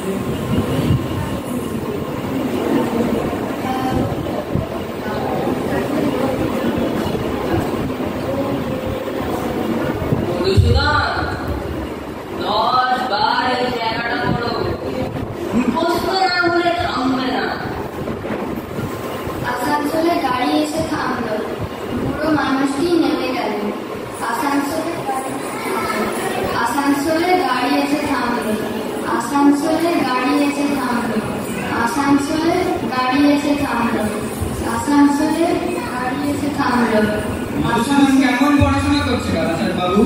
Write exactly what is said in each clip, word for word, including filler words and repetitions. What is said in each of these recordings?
কেমন পড়াশোনা করছে রাজার বাবু?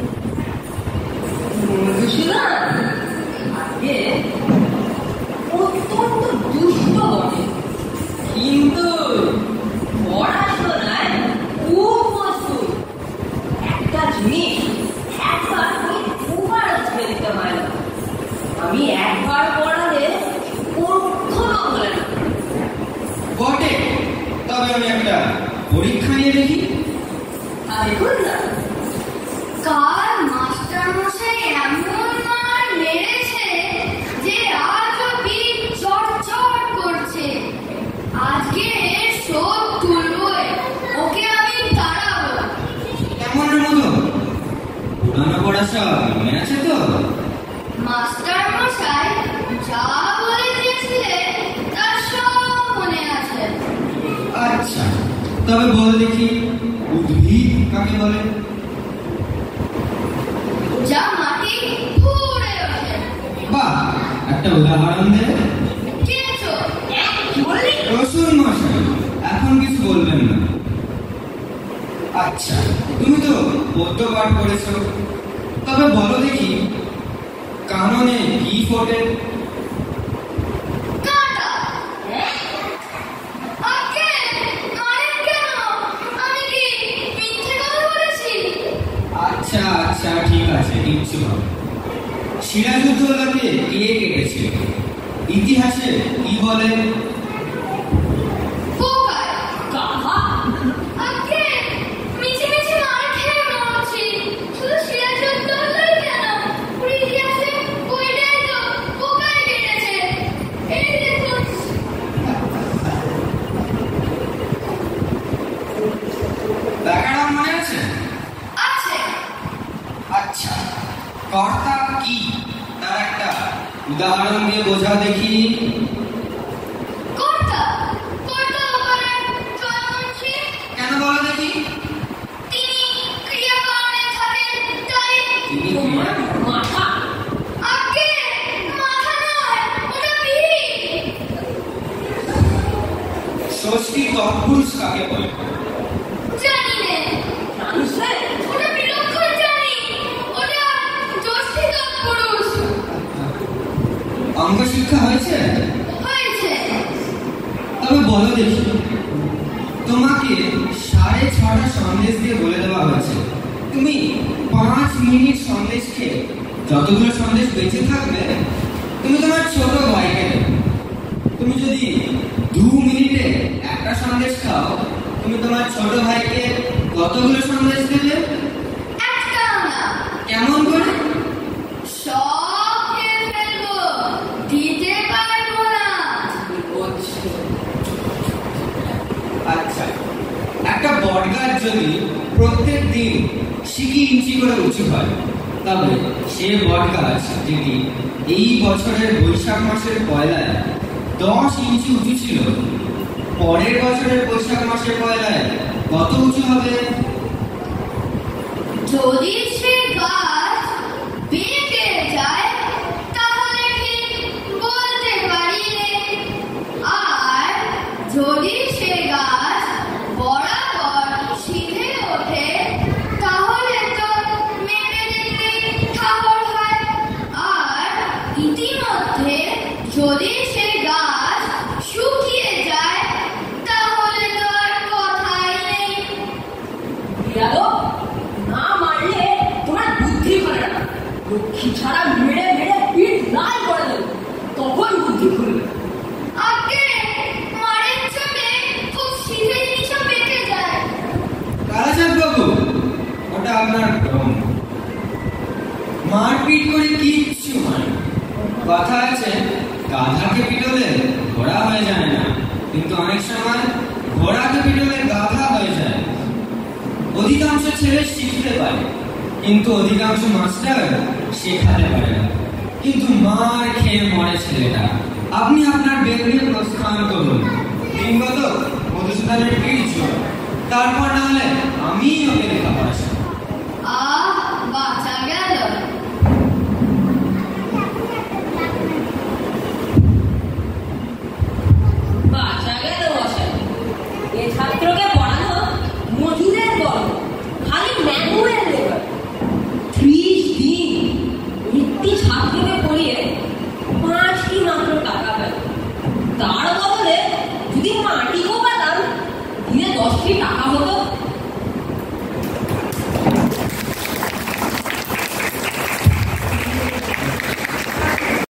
অত্যন্ত দুষ্ট বটে, কিন্তু পড়াশোনায় খুব প্রস্তুত। একটা জিনিস একবার দুবার ফেলতে হয় না। আমি একবার পড়ালে কখনো বলে না। বটে, তবে আমি একটা পরীক্ষা নিয়ে দেখি। দেখুন না, কাল মাস্টার মশাই এমন মার মেরেছে যে আজও পিঠ চড়চড় করছে। আজকে শোধ তুলবই, ওকে আমি তাড়াবো। কেমনের মতো? পুরানো পড়া সব মনে আছে তো? মাস্টার মশাই যা বলে দিয়েছিলেন তার সব মনে আছে। আচ্ছা, তবে বল দেখি, উদ্ভিদ কাকে বলে? যা মাটি ফুঁড়ে ওঠে। বাহ, একটা উদাহরণ দে। কিন্তু রসুন মশাই, এখন কিছু বলবেন না। আচ্ছা, তুমি তো পদ্য পাঠ করেছ, তবে বলো দেখি, কাননে কি ফোটে? আচ্ছা আচ্ছা, ঠিক আছে, কিচ্ছু হবে। সিরাজউদ্দৌলাকে কে কেটেছিল? ইতিহাসে কি বলে? মনে আছে? আচ্ছা, কর্তা কি তার একটা উদাহরণ দিয়ে বোঝা দেখি। কেন বলো দেখি? ষষ্ঠী তৎপুরুষ কাকে বলে? অঙ্ক শিক্ষা হয়েছে? তবে বলো দেখি, তোমাকে সাড়ে ছটা সন্দেশ দিয়ে বলে দেওয়া হয়েছে তুমি পাঁচ মিনিট সন্দেশ খেয়ে যতগুলো সন্দেশ বেঁচে থাকবে তুমি তোমার ছোট ভাইকে দেবে। তুমি যদি দু মিনিটে একটা সন্দেশ খাও, তুমি তোমার ছোট ভাইকে কতগুলো সন্দেশ দেবে? কেমন করে? আচ্ছা, একটা বটগাছ যদি প্রত্যেক দিন সিকি ইঞ্চি করে উঁচু হয়, তবে সে বটগাছ যেটি এই বছরের বৈশাখ মাসের পয়লায় দশ ইঞ্চি উঁচু ছিল, পরের বছরের বৈশাখ মাসের পয়লায় কত উঁচু হবে? যদি সে গাছ বেঁকে যায় তাহলে ঠিক বলতে পারি, আর যদি সে গাছ বরাবর সিধে ওঠে তাহলে তো মেপে দেখলেই ঠাহর হয়। আর ইতিমধ্যে যদি সে গাছ শুকিয়ে যায় তাহলে তো আর কথাই নেই। না মারলে তোমার বুদ্ধি করে না, লক্ষ্মী ছাড়া মেরে মেরে পিঠ লাল করে দেবে, তখন বুদ্ধি খুলবে। আগে মারের চোটে খুব সিধে জিনিসও পেকে যায়। কালাচাঁদ বাবু, ওটা আপনার ভ্রম। মারপিট করে কিচ্ছু হয় না, কথা আছে, গাধাকে পিটলে ঘোড়া হয়ে যায় না, কিন্তু অনেক সময় ঘোড়াকে পিটলে গাধা হয়ে যায়। অধিকাংশ ছেলে শিখতে পারে, কিন্তু অধিকাংশ মাস্টার শেখাতে পারে না। কিন্তু মার খেয়ে মরে ছেলেটা। আপনি আপনার বেদ নিয়ে প্রস্থান করুন, দিনগত মধুসূদনের পিঠ জোড়, তারপর না হলে আমি ওকে লেখাপড়া শেখাবো। আর